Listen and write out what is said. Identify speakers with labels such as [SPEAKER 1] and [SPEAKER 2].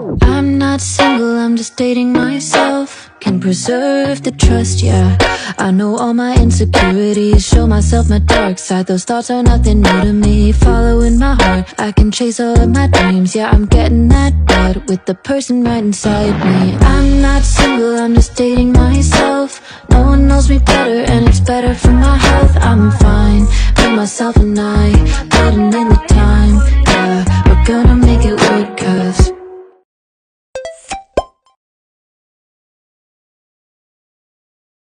[SPEAKER 1] I'm not single, I'm just dating myself. Can preserve the trust, yeah. I know all my insecurities, show myself my dark side. Those thoughts are nothing new to me. Following my heart, I can chase all of my dreams. Yeah, I'm getting that bad with the person right inside me. I'm not single, I'm just dating myself. No one knows me better and it's better for my health. I'm fine with myself and I got enough